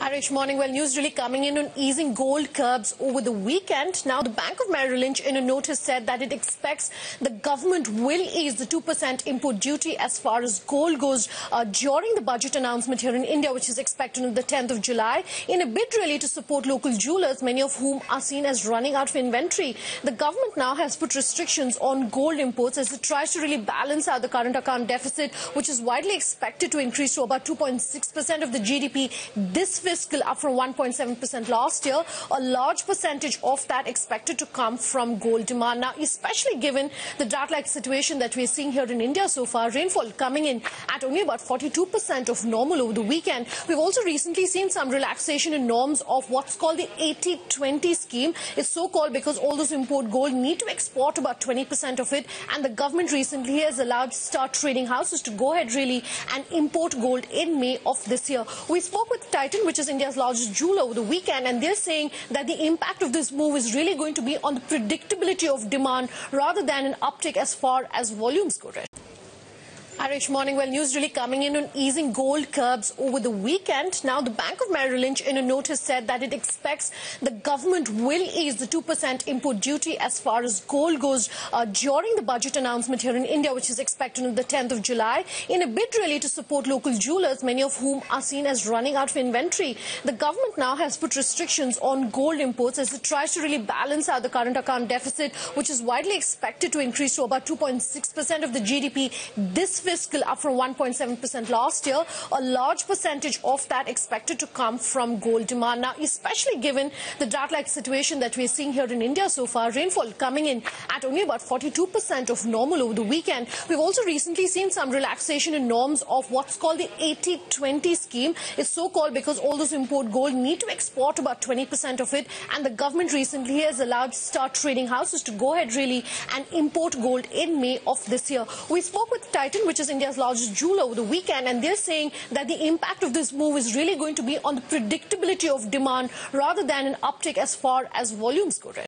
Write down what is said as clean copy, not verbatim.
Irish morning. Well, news really coming in on easing gold curbs over the weekend. Now, the Bank of Merrill Lynch in a notice said that it expects the government will ease the 2% import duty as far as gold goes during the budget announcement here in India, which is expected on the 10th of July, in a bid really to support local jewelers, many of whom are seen as running out of inventory. The government now has put restrictions on gold imports as it tries to really balance out the current account deficit, which is widely expected to increase to about 2.6% of the GDP this fiscal, up from 1.7% last year. A large percentage of that expected to come from gold demand. Now, especially given the drought-like situation that we're seeing here in India so far, rainfall coming in at only about 42% of normal over the weekend. We've also recently seen some relaxation in norms of what's called the 80-20 scheme. It's so called because all those import gold need to export about 20% of it, and the government recently has allowed star trading houses to go ahead really and import gold in May of this year. We spoke with Titan, which is India's largest jeweler, over the weekend, and they're saying that the impact of this move is really going to be on the predictability of demand rather than an uptick as far as volumes go. Irish morning. Well, news really coming in on easing gold curbs over the weekend. Now, the Bank of Merrill Lynch in a notice said that it expects the government will ease the 2% import duty as far as gold goes during the budget announcement here in India, which is expected on the 10th of July, in a bid really to support local jewelers, many of whom are seen as running out of inventory. The government now has put restrictions on gold imports as it tries to really balance out the current account deficit, which is widely expected to increase to about 2.6% of the GDP this fiscal, up from 1.7% last year. A large percentage of that expected to come from gold demand. Now, especially given the drought-like situation that we're seeing here in India so far, rainfall coming in at only about 42% of normal over the weekend. We've also recently seen some relaxation in norms of what's called the 80-20 scheme. It's so called because all those import gold need to export about 20% of it, and the government recently has allowed star trading houses to go ahead really and import gold in May of this year. We spoke with Titan, which is India's largest jeweler, over the weekend, and they're saying that the impact of this move is really going to be on the predictability of demand rather than an uptick as far as volumes go.